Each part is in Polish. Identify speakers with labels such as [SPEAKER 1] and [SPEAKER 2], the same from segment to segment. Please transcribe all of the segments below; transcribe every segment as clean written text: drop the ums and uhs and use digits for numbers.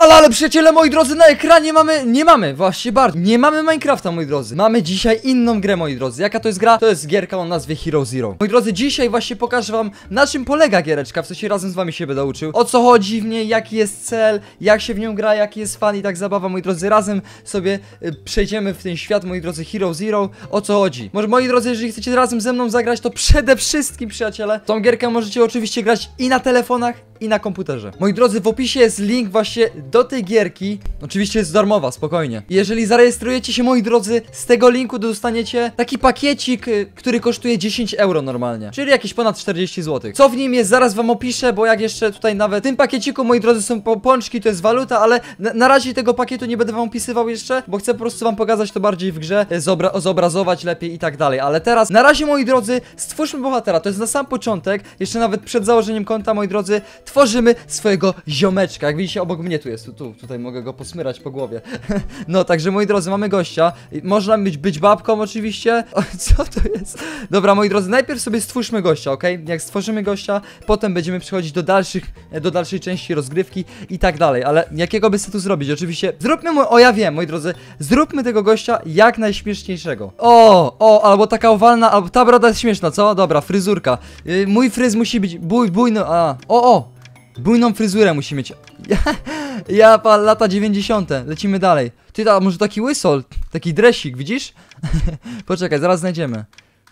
[SPEAKER 1] Ale przyjaciele, moi drodzy, na ekranie właśnie bardzo, nie mamy Minecrafta, moi drodzy. Mamy dzisiaj inną grę, moi drodzy. Jaka to jest gra? To jest gierka o nazwie Hero Zero. Moi drodzy, dzisiaj właśnie pokażę wam, na czym polega giereczka. W sensie razem z wami się będę uczył. O co chodzi w niej, jaki jest cel, jak się w nią gra, jaki jest fan i tak zabawa, moi drodzy. Razem sobie przejdziemy w ten świat, moi drodzy, Hero Zero. O co chodzi? Może, moi drodzy, jeżeli chcecie razem ze mną zagrać, to przede wszystkim, przyjaciele, tą gierkę możecie oczywiście grać i na telefonach, i na komputerze. Moi drodzy, w opisie jest link właśnie do tej gierki. Oczywiście jest darmowa, spokojnie. I jeżeli zarejestrujecie się, moi drodzy, z tego linku dostaniecie taki pakiecik, który kosztuje 10 euro normalnie, czyli jakieś ponad 40 zł. Co w nim jest, zaraz wam opiszę, bo jak jeszcze tutaj nawet w tym pakieciku, moi drodzy, są pączki, to jest waluta, ale na razie tego pakietu nie będę wam opisywał jeszcze, bo chcę po prostu wam pokazać to bardziej w grze, zobrazować lepiej i tak dalej. Ale teraz, na razie, moi drodzy, stwórzmy bohatera. To jest na sam początek, jeszcze nawet przed założeniem konta, moi drodzy, tworzymy swojego ziomeczka. Jak widzicie, obok mnie tu jest, tutaj mogę go posmyrać po głowie. No, także, moi drodzy, mamy gościa. Można być babką oczywiście. O, co to jest? Dobra, moi drodzy, najpierw sobie stwórzmy gościa, ok? Jak stworzymy gościa, potem będziemy przechodzić do dalszej części rozgrywki i tak dalej. Ale jakiego by sobie tu zrobić? Oczywiście, zróbmy mu, o ja wiem, moi drodzy, zróbmy tego gościa jak najśmieszniejszego. Albo taka owalna, albo ta broda jest śmieszna, co? Dobra, fryzurka. Mój fryz musi być bujny, bujną fryzurę musi mieć. Lata 90. Lecimy dalej. Ty, może taki łysol, taki dresik, widzisz? Poczekaj, zaraz znajdziemy.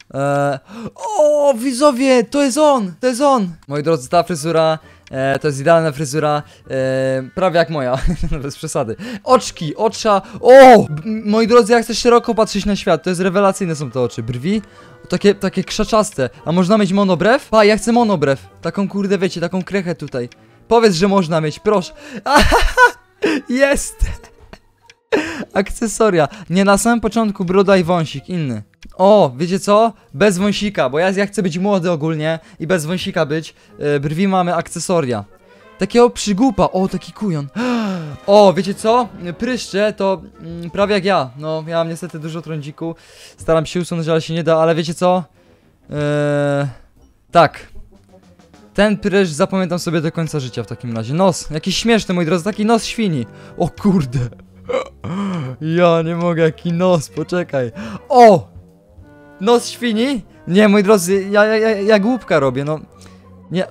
[SPEAKER 1] Widzowie, to jest on. Moi drodzy, ta fryzura to jest idealna fryzura, prawie jak moja, bez przesady. Oczki, moi drodzy, jak chcesz szeroko patrzeć na świat, to jest rewelacyjne są te oczy. Brwi, takie krzaczaste. A można mieć monobrew? Ja chcę monobrew. Taką, kurde, wiecie, taką krechę tutaj. Powiedz, że można mieć, proszę. Jest! Akcesoria. Nie, na samym początku broda i wąsik, inny. Wiecie co? Bez wąsika, bo ja chcę być młody ogólnie i bez wąsika być. Brwi mamy, akcesoria. Takiego przygłupa, taki kujon. Wiecie co? Pryszcze to prawie jak ja. No, ja mam niestety dużo trądziku. Staram się usunąć, ale się nie da, ale wiecie co? Tak. Ten pryszcz zapamiętam sobie do końca życia w takim razie. Nos, jakiś śmieszny, moi drodzy, taki nos świni. O kurde. Ja nie mogę, jaki nos, poczekaj. Nos świni? Nie, moi drodzy, ja głupka robię, no. Nie.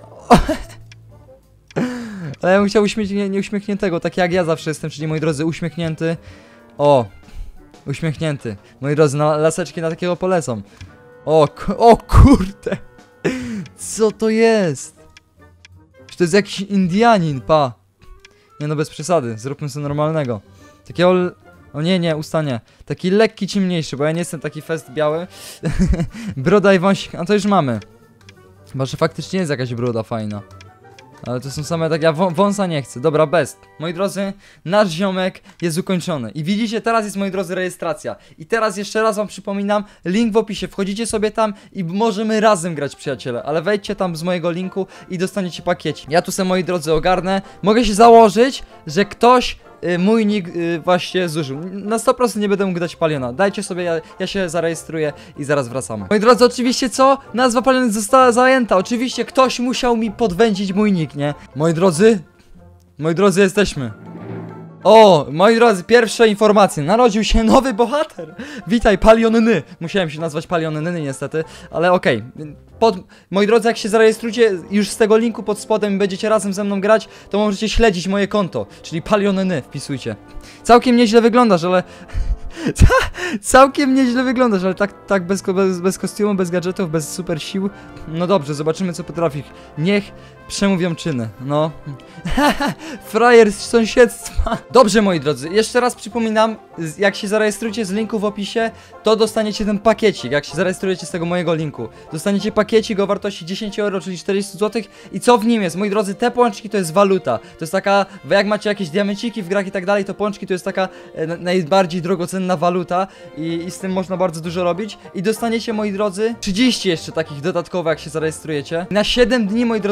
[SPEAKER 1] Ale ja bym chciał uśmiechniętego, tak jak ja zawsze jestem, czyli, moi drodzy, uśmiechnięty. Uśmiechnięty. Moi drodzy, laseczki na takiego polecą. Kurde. Co to jest? Czy to jest jakiś Indianin, Nie no, bez przesady, zróbmy sobie normalnego. Takiego... nie, ustanie. Taki lekki, ciemniejszy, bo ja nie jestem taki fest biały. Broda i wąsik, a to już mamy. Chyba, że faktycznie jest jakaś broda fajna. Ale to są same tak, ja wąsa nie chcę. Dobra, best. Moi drodzy, nasz ziomek jest ukończony. I widzicie, teraz jest, moi drodzy, rejestracja. I teraz jeszcze raz wam przypominam, link w opisie. Wchodzicie sobie tam i możemy razem grać, przyjaciele. Ale wejdźcie tam z mojego linku i dostaniecie pakieci. Ja tu sobie, moi drodzy, ogarnę. Mogę się założyć, że ktoś mój nick właśnie zużył. Na 100% nie będę mógł dać Paliona. Dajcie sobie, ja się zarejestruję i zaraz wracamy. Moi drodzy, oczywiście co? Nazwa Palion została zajęta. Oczywiście ktoś musiał mi podwędzić mój nick, nie? Moi drodzy, jesteśmy. Moi drodzy, pierwsze informacje. Narodził się nowy bohater. Witaj, Palionny. Musiałem się nazwać Palionny niestety, ale okej. Moi drodzy, jak się zarejestrujecie już z tego linku pod spodem i będziecie razem ze mną grać, to możecie śledzić moje konto, czyli Palionny wpisujcie. Całkiem nieźle wyglądasz, ale... Całkiem nieźle wyglądasz, ale tak bez kostiumu, bez gadżetów, bez super sił. No dobrze, zobaczymy co potrafi. Niech przemówią czyny, no. Frajer z sąsiedztwa. Dobrze, moi drodzy, jeszcze raz przypominam, jak się zarejestrujecie z linku w opisie, to dostaniecie ten pakiecik. Jak się zarejestrujecie z tego mojego linku, dostaniecie pakiecik o wartości 10 euro, czyli 40 zł. I co w nim jest? Moi drodzy, te pączki to jest waluta. To jest taka, jak macie jakieś diamenciki w grach i tak dalej, to pączki to jest taka najbardziej drogocenna waluta i z tym można bardzo dużo robić. I dostaniecie, moi drodzy, 30 jeszcze takich dodatkowo, jak się zarejestrujecie. Na 7 dni, moi drodzy, dostaniecie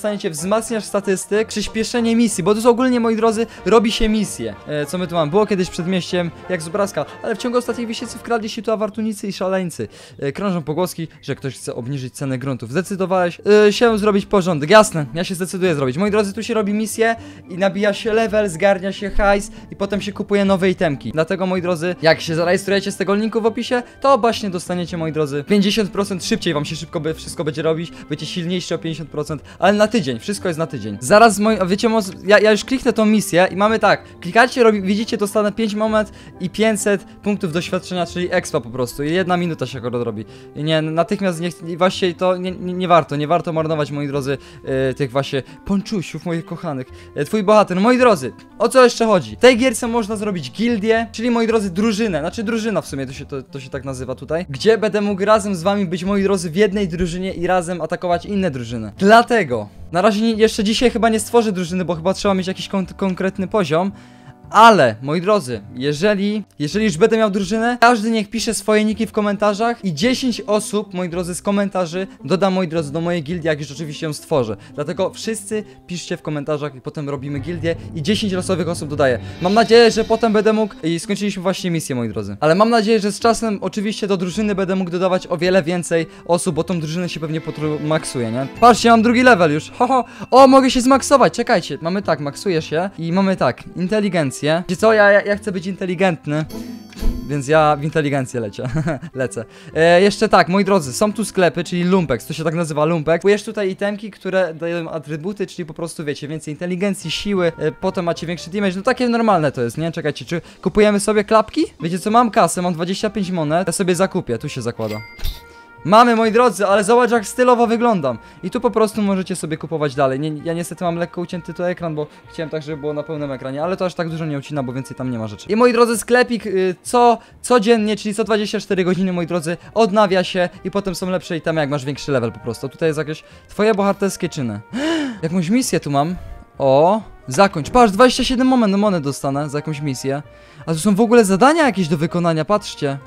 [SPEAKER 1] dostaniecie wzmacniacz statystyk, przyspieszenie misji, bo to jest ogólnie, moi drodzy, robi się misje. Co my tu mamy? Było kiedyś przed mieściem, jak z obrazka, ale w ciągu ostatnich miesięcy wkradli się tu awanturnicy i szaleńcy. Krążą pogłoski, że ktoś chce obniżyć cenę gruntów. Zdecydowałeś się zrobić porządek. Jasne, ja się zdecyduję zrobić. Moi drodzy, tu się robi misję i nabija się level, zgarnia się hajs i potem się kupuje nowe itemki. Dlatego, moi drodzy, jak się zarejestrujecie z tego linku w opisie, to właśnie dostaniecie, moi drodzy, 50% szybciej wam się szybko wszystko będzie robić, będziecie silniejsi o 50%, ale na tydzień, wszystko jest na tydzień. Zaraz, wiecie, ja już kliknę tą misję i mamy tak, klikacie, widzicie, dostanę 5 moment i 500 punktów doświadczenia, czyli expa po prostu i 1 minuta się go robi. I nie, natychmiast właśnie to nie warto marnować, moi drodzy, tych właśnie ponczusiów moich kochanych. Twój bohater, moi drodzy, o co jeszcze chodzi? W tej gierce można zrobić gildię, czyli, moi drodzy, drużynę, znaczy drużyna w sumie, to się tak nazywa tutaj, gdzie będę mógł razem z wami być, moi drodzy, w jednej drużynie i razem atakować inne drużyny. Dlatego na razie jeszcze dzisiaj chyba nie stworzę drużyny, bo chyba trzeba mieć jakiś konkretny poziom. Ale, moi drodzy, jeżeli już będę miał drużynę, każdy niech pisze swoje niki w komentarzach i 10 osób, moi drodzy, z komentarzy dodam, moi drodzy, do mojej gildii, jak już oczywiście ją stworzę. Dlatego wszyscy piszcie w komentarzach i potem robimy gildię i 10 losowych osób dodaję. Mam nadzieję, że potem będę mógł, i skończyliśmy właśnie misję, moi drodzy, ale mam nadzieję, że z czasem oczywiście do drużyny będę mógł dodawać o wiele więcej osób, bo tą drużynę się pewnie maksuje, nie? Patrzcie, mam drugi level już, o, mogę się zmaksować, czekajcie, mamy tak, maksuję się i mamy tak, inteligencję. Wiecie co, ja chcę być inteligentny, więc ja w inteligencję lecę. Jeszcze tak, moi drodzy, są tu sklepy, czyli Lumpex, to się tak nazywa Lumpex. Kupujesz tutaj itemki, które dają atrybuty, czyli po prostu, wiecie, więcej inteligencji, siły, potem macie większy damage, no takie normalne to jest, nie? Czekajcie, czy kupujemy sobie klapki? Wiecie co, mam kasę, mam 25 monet, ja sobie zakupię, tu się zakłada. Mamy, moi drodzy, ale zobacz, jak stylowo wyglądam. I tu po prostu możecie sobie kupować dalej. Ja niestety mam lekko ucięty tu ekran, bo chciałem tak, żeby było na pełnym ekranie, ale to aż tak dużo nie ucina, bo więcej tam nie ma rzeczy. I, moi drodzy, sklepik codziennie, czyli co 24 godziny, moi drodzy, odnawia się i potem są lepsze itemy, jak masz większy level po prostu. Tutaj jest jakieś twoje bohaterskie czyny. Jakąś misję tu mam. O, zakończ. Patrz, 27 monet dostanę za jakąś misję. A tu są w ogóle zadania jakieś do wykonania, patrzcie.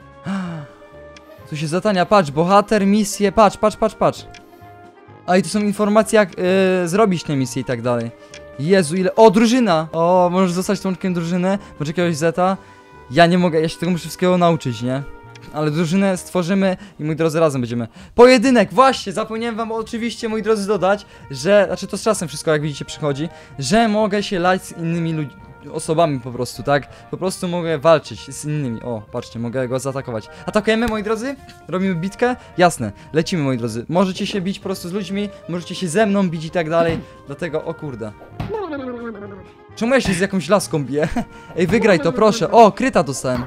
[SPEAKER 1] Tu się zadania, patrz, bohater, misje, patrz. A i tu są informacje, jak zrobić te misje i tak dalej. Jezu, ile... O, drużyna! O, możesz zostać członkiem drużyny, bądź jakiegoś zeta. Ja nie mogę, ja się tego muszę wszystkiego nauczyć, nie? Ale drużynę stworzymy i, moi drodzy, razem będziemy. Pojedynek, właśnie, zapomniałem wam oczywiście, moi drodzy, dodać, że, znaczy to z czasem wszystko, jak widzicie, przychodzi, że mogę się lać z innymi osobami po prostu, tak? Po prostu mogę walczyć z innymi. O, patrzcie, mogę go zaatakować. Atakujemy, moi drodzy? Robimy bitkę? Jasne, lecimy, moi drodzy. Możecie się bić po prostu z ludźmi, możecie się ze mną bić i tak dalej. Dlatego, o kurde. Czemu ja się z jakąś laską biję? Ej, wygraj to, proszę. O, kryta dostałem.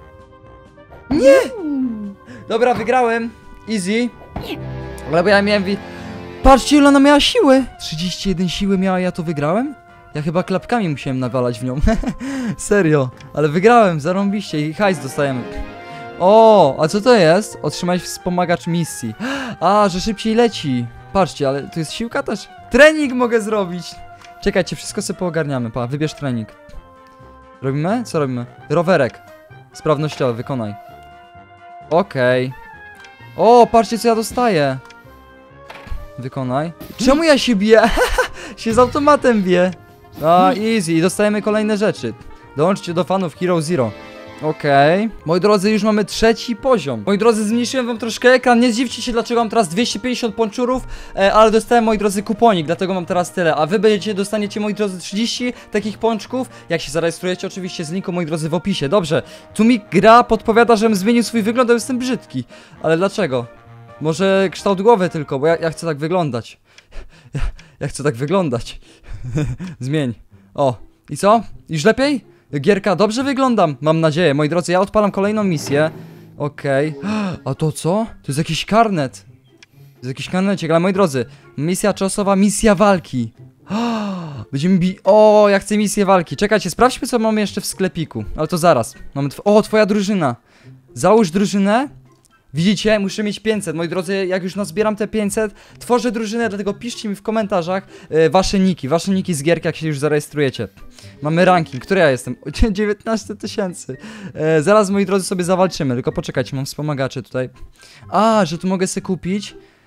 [SPEAKER 1] Nie! Dobra, wygrałem. Easy. Ale bo ja miałem... Patrzcie, ile ona miała siły. 31 siły miała, ja to wygrałem? Ja chyba klapkami musiałem nawalać w nią. Serio. Ale wygrałem, zarąbiście i hajs dostajemy. O, a co to jest? Otrzymać wspomagacz misji. A, że szybciej leci. Patrzcie, ale tu jest siłka też. Trening mogę zrobić. Czekajcie, wszystko sobie poogarniamy. Pa, wybierz trening. Robimy? Co robimy? Rowerek. Sprawnościowy, wykonaj. Okej. O, patrzcie, co ja dostaję. Wykonaj. Czemu ja się biję? Się z automatem biję. A, easy. I dostajemy kolejne rzeczy. Dołączcie do fanów Hero Zero. Okej. Moi drodzy, już mamy 3. poziom. Moi drodzy, zmniejszyłem wam troszkę ekran. Nie zdziwcie się, dlaczego mam teraz 250 ponczurów, ale dostałem, moi drodzy, kuponik, dlatego mam teraz tyle. A wy dostaniecie, moi drodzy, 30 takich pączków, jak się zarejestrujecie oczywiście z linku, moi drodzy, w opisie. Dobrze, tu mi gra podpowiada, żebym zmienił swój wygląd, a jestem brzydki. Ale dlaczego? Może kształt głowy tylko, bo ja chcę tak wyglądać. Ja chcę tak wyglądać. Zmień. O, i co? Już lepiej? Gierka, dobrze wyglądam, mam nadzieję. Moi drodzy, ja odpalam kolejną misję. Okej. A to co? To jest jakiś karnet. To jest jakiś karnecik, ale moi drodzy, misja czasowa, misja walki. Będziemy O, ja chcę misję walki. Czekajcie, sprawdźmy, co mamy jeszcze w sklepiku. Ale to zaraz. Mamy O, twoja drużyna. Załóż drużynę. Widzicie? Muszę mieć 500. Moi drodzy, jak już nazbieram te 500, tworzę drużynę, dlatego piszcie mi w komentarzach wasze niki z gierki, jak się już zarejestrujecie. Mamy ranking, który ja jestem? 19 000. Zaraz, moi drodzy, sobie zawalczymy, tylko poczekajcie, mam wspomagaczy tutaj. A, że tu mogę sobie kupić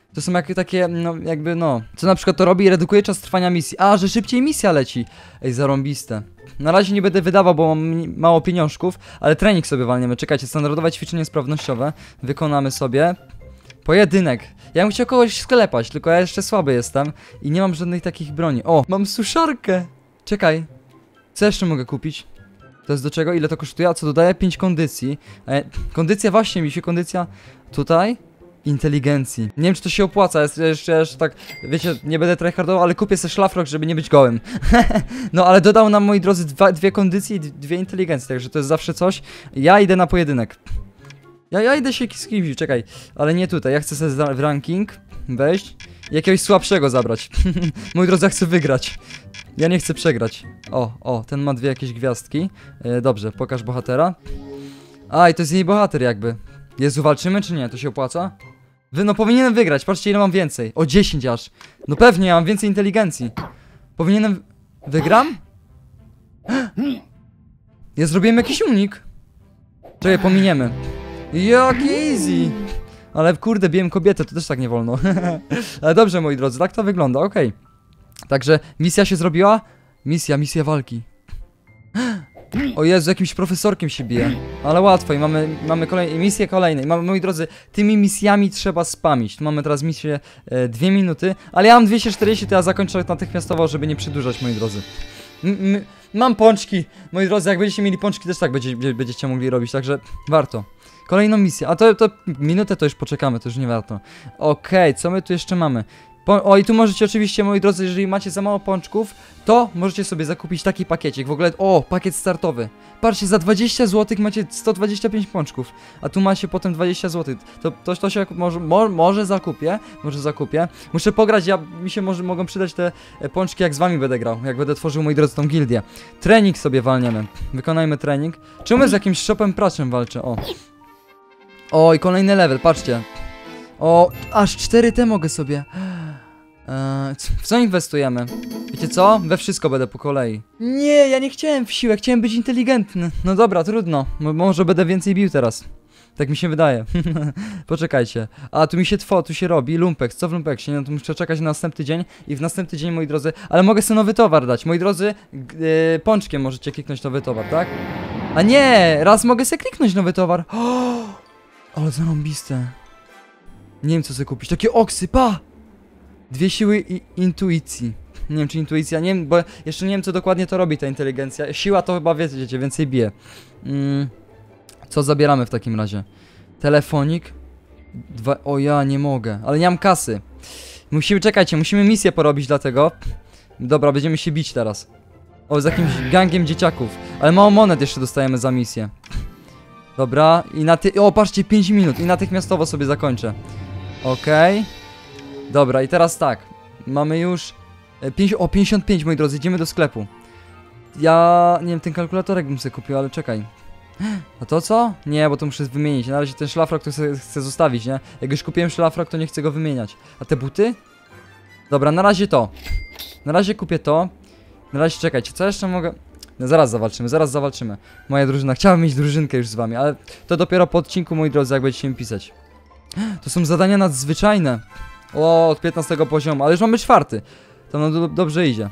[SPEAKER 1] To są takie, no jakby no. Co na przykład to robi? Redukuje czas trwania misji. A, że szybciej misja leci. Ej, zarąbiste. Na razie nie będę wydawał, bo mam mało pieniążków, ale trening sobie walniemy. Czekajcie, standardowe ćwiczenie sprawnościowe. Wykonamy sobie. Pojedynek. Ja bym chciał kogoś sklepać, tylko ja jeszcze słaby jestem i nie mam żadnych takich broni. O, mam suszarkę. Czekaj. Co jeszcze mogę kupić? To jest do czego? Ile to kosztuje? A co dodaje? 5 kondycji. Kondycja, właśnie mi się kondycja. Tutaj. Inteligencji. Nie wiem, czy to się opłaca, jeszcze tak, wiecie, nie będę tryhardował, ale kupię sobie szlafrok, żeby nie być gołym. No, ale dodał nam, moi drodzy, dwie kondycje i 2 inteligencje, także to jest zawsze coś. Ja idę na pojedynek. Ja idę się z kimś, czekaj, ale nie tutaj, ja chcę sobie w ranking wejść i jakiegoś słabszego zabrać. Moi drodzy, ja chcę wygrać. Ja nie chcę przegrać. O, ten ma 2 jakieś gwiazdki. Dobrze, pokaż bohatera. A, i to jest jej bohater jakby. Jezu, walczymy czy nie? To się opłaca? No powinienem wygrać, patrzcie ile mam więcej. O 10 aż. No pewnie, ja mam więcej inteligencji. Powinienem... Wygram? Ja zrobiłem jakiś unik. Czekaj, pominiemy. Jaki easy. Ale kurde, biłem kobietę, to też tak nie wolno. Ale dobrze, moi drodzy, tak to wygląda, okej. Także misja się zrobiła. Misja walki. O Jezu, jakimś profesorkiem się bije. Ale łatwo i mamy misję kolejnej. Moi drodzy, tymi misjami trzeba spamić. Tu mamy teraz misję 2 minuty. Ale ja mam 240, to ja zakończę natychmiastowo, żeby nie przedłużać, moi drodzy. Mam pączki. Moi drodzy, jak będziecie mieli pączki, też tak będziecie mogli robić, także warto. Kolejną misję, a to minutę to już poczekamy, to już nie warto. Okej, co my tu jeszcze mamy? O, i tu możecie oczywiście, moi drodzy, jeżeli macie za mało pączków, to możecie sobie zakupić taki pakiecik. W ogóle, pakiet startowy. Patrzcie, za 20 zł macie 125 pączków, a tu macie potem 20 zł. To się może zakupię. Muszę pograć, mogą przydać te pączki, jak z wami będę grał, jak będę tworzył, moi drodzy, tą gildię. Trening sobie walniemy. Wykonajmy trening. Czemu z jakimś shopem praczem walczę? O, i kolejny level, patrzcie. O, aż 4T mogę sobie. W co inwestujemy? Wiecie co? We wszystko będę po kolei. Nie, ja nie chciałem w siłę, chciałem być inteligentny. No dobra, trudno. Może będę więcej bił teraz. Tak mi się wydaje. Poczekajcie. A, tu się robi lumpek. Co w lumpeksie? No to muszę czekać na następny dzień. I w następny dzień, moi drodzy... Ale mogę sobie nowy towar dać. Moi drodzy, pączkiem możecie kliknąć nowy towar, tak? A nie! Raz mogę sobie kliknąć nowy towar. Ale zarąbiste. Nie wiem, co sobie kupić. Takie oksy, pa! 2 siły i intuicji. Nie wiem, czy intuicja, nie wiem, bo jeszcze nie wiem, co dokładnie to robi ta inteligencja. Siła to chyba, wiecie, więcej bije. Co zabieramy w takim razie? Telefonik. O, ja nie mogę, ale nie mam kasy. Czekajcie, musimy misję porobić dlatego. Dobra, będziemy się bić teraz. O, z jakimś gangiem dzieciaków. Ale mało monet jeszcze dostajemy za misję. Dobra, patrzcie, 5 minut i natychmiastowo sobie zakończę. Okej. Dobra, i teraz tak. Mamy już 55, moi drodzy, idziemy do sklepu. Ja, nie wiem, ten kalkulatorek bym sobie kupił, ale czekaj. A to co? Nie, bo to muszę wymienić. Na razie ten szlafrok to chcę zostawić, nie? Jak już kupiłem szlafrok, to nie chcę go wymieniać. A te buty? Dobra, na razie to. Na razie kupię to. Na razie czekajcie, co jeszcze mogę... No zaraz zawalczymy. Moja drużyna, chciałem mieć drużynkę już z wami, ale to dopiero po odcinku, moi drodzy, jak będziecie mi pisać. To są zadania nadzwyczajne. Od 15 poziomu, ale już mamy 4. To no dobrze idzie.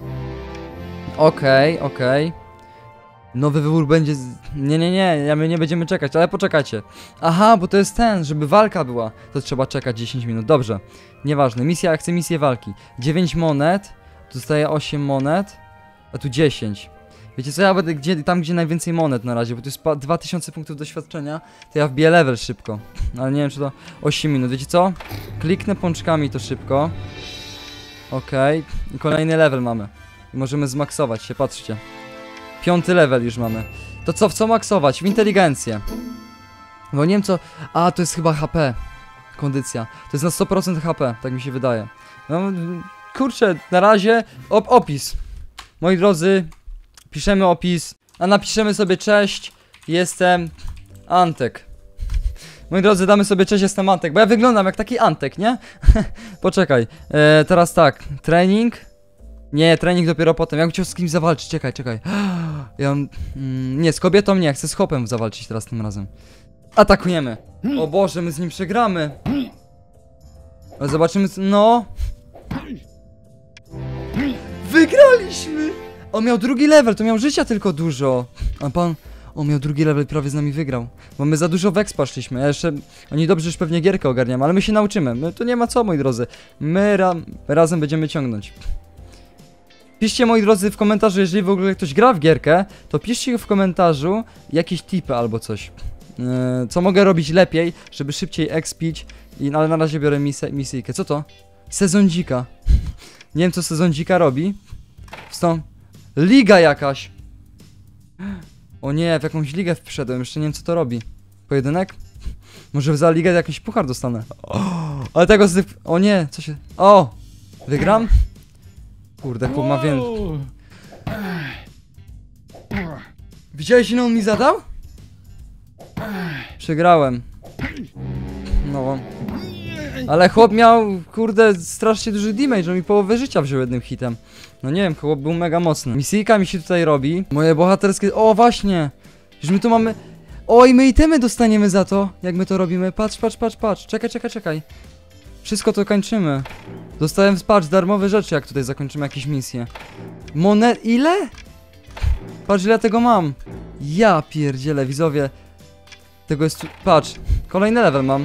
[SPEAKER 1] Okej. Nowy wybór będzie... Nie, my nie będziemy czekać, ale poczekajcie. Aha, bo to jest żeby walka była. To trzeba czekać 10 minut, dobrze. Nieważne, ja chcę misję walki. 9 monet, tu zostaje 8 monet, a tu 10. Wiecie co, ja będę tam, gdzie najwięcej monet na razie, bo to jest 2000 punktów doświadczenia, to ja wbiję level szybko. Ale nie wiem, czy to 8 minut, wiecie co? Kliknę pączkami to szybko. Okej. I kolejny level mamy. I możemy zmaksować się, patrzcie. 5 level już mamy. To co, w co maksować? W inteligencję. Bo nie wiem co... A, to jest chyba HP. Kondycja. To jest na 100% HP, tak mi się wydaje. No, kurczę, na razie... Opis. Moi drodzy... Piszemy opis, a napiszemy sobie cześć, jestem Antek. Moi drodzy, damy sobie cześć, jestem Antek, bo ja wyglądam jak taki Antek, nie? Poczekaj, teraz tak, trening. Nie, trening dopiero potem, ja bym chciał z kimś zawalczyć, czekaj. Nie, z kobietą nie, chcę z chłopem zawalczyć teraz tym razem. Atakujemy. O Boże, my z nim przegramy. Ale zobaczymy, no. Wygraliśmy! On miał drugi level, to miał życia tylko dużo. A pan... On miał drugi level, prawie z nami wygrał. Bo my za dużo w expa szliśmy. Ja jeszcze... Oni dobrze już pewnie gierkę ogarniamy, ale my się nauczymy. My tu nie ma co, moi drodzy. My razem będziemy ciągnąć. Piszcie, moi drodzy, w komentarzu, jeżeli w ogóle ktoś gra w gierkę, to piszcie w komentarzu jakieś tipy albo coś. Co mogę robić lepiej, żeby szybciej expić. Ale na razie biorę misyjkę. Co to? Sezon dzika. Nie wiem, co sezon dzika robi. Stąd. Liga jakaś. O nie, w jakąś ligę wszedłem, jeszcze nie wiem, co to robi. Pojedynek? Może za ligę jakiś puchar dostanę. Ale tego o nie, co się... O! Wygram? Kurde, chłop ma więcej. Widziałeś, ile on mi zadał? Przegrałem. No. Ale chłop miał, kurde, strasznie duży damage, on mi połowę życia wziął jednym hitem. No nie wiem, chłop był mega mocny. Misyjka mi się tutaj robi. Moje bohaterskie... O, właśnie! Już my tu mamy... Oj, my itemy dostaniemy za to, jak my to robimy. Patrz, patrz, patrz, patrz. Czekaj. Wszystko to kończymy. Dostałem patrz, darmowe rzeczy, jak tutaj zakończymy jakieś misje. Ile? Patrz, ile ja tego mam. Ja pierdzielę, widzowie. Tego jest tu... Patrz, kolejny level mam.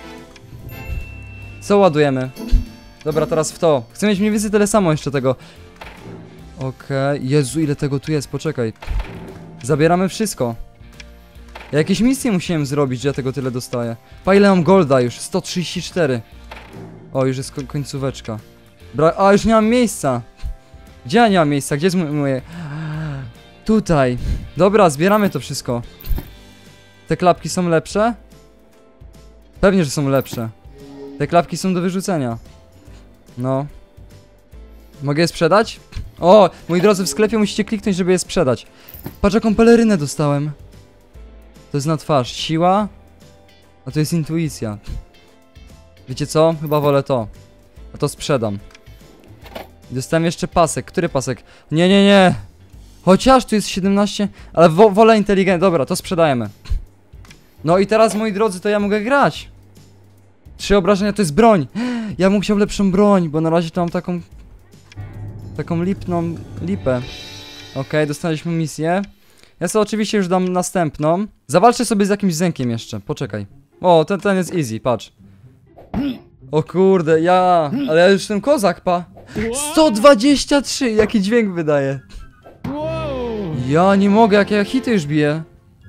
[SPEAKER 1] Co ładujemy? Dobra, teraz w to. Chcę mieć mniej więcej tyle samo jeszcze tego. Okej. Jezu, ile tego tu jest, poczekaj. Zabieramy wszystko. Ja jakieś misje musiałem zrobić, że ja tego tyle dostaję. Pa, ile mam golda już? 134. O, już jest końcóweczka. A, już nie mam miejsca. Gdzie ja nie mam miejsca? Gdzie jest moje... Tutaj. Dobra, zbieramy to wszystko. Te klapki są lepsze? Pewnie, że są lepsze. Te klapki są do wyrzucenia. No. Mogę je sprzedać? O, moi drodzy, w sklepie musicie kliknąć, żeby je sprzedać. Patrz, jaką pelerynę dostałem. To jest na twarz. Siła. A to jest intuicja. Wiecie co? Chyba wolę to. A to sprzedam. I dostałem jeszcze pasek. Który pasek? Nie. Chociaż tu jest 17. Ale wolę inteligentnie. Dobra, to sprzedajemy. No i teraz, moi drodzy, to ja mogę grać. 3 obrażenia to jest broń. Ja bym chciał lepszą broń, bo na razie to mam taką lipę. Okej, dostaliśmy misję. Ja sobie oczywiście już dam następną. Zawalczę sobie z jakimś zenkiem jeszcze, poczekaj. O, ten jest easy, patrz. O kurde, ale ja już ten kozak, pa. 123, jaki dźwięk wydaje. Ja nie mogę, jakie ja hity już biję.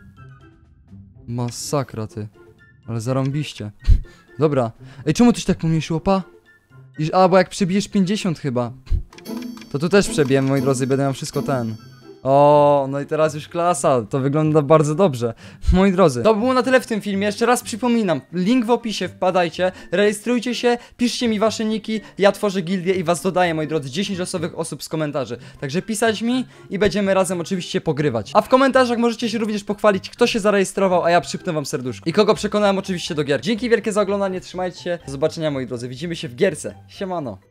[SPEAKER 1] Masakra, ty. Ale zarąbiście. Dobra. Ej, czemu tyś tak pomniejszyło, pa? Bo jak przebijesz 50 chyba. To tu też przebijemy, moi drodzy, będę miał wszystko ten. O, no i teraz już klasa, to wygląda bardzo dobrze. Moi drodzy, to było na tyle w tym filmie. Jeszcze raz przypominam, link w opisie, wpadajcie, rejestrujcie się, piszcie mi wasze niki, ja tworzę gildię i was dodaję, moi drodzy, 10 losowych osób z komentarzy. Także pisać mi i będziemy razem oczywiście pogrywać. A w komentarzach możecie się również pochwalić, kto się zarejestrował, a ja przypnę wam serduszko. I kogo przekonałem oczywiście do gier. Dzięki wielkie za oglądanie, trzymajcie się, do zobaczenia, moi drodzy, widzimy się w gierce. Siemano.